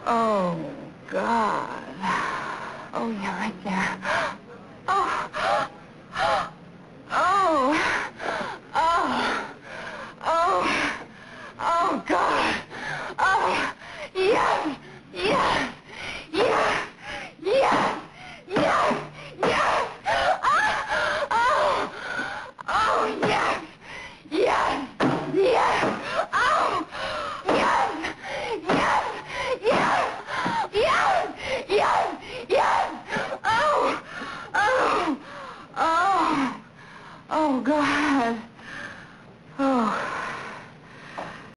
Oh, God. Oh, yeah, right there. Oh. Oh. Oh. Oh. Oh, God. Oh. Yes. Yes. Yes. Yes. Yes. Yes. Oh. Oh, yes. Yes. Yes. Oh. Yes. Yes. Yes. Yes. Yes. Yes. Oh. Oh. Oh. Oh, God.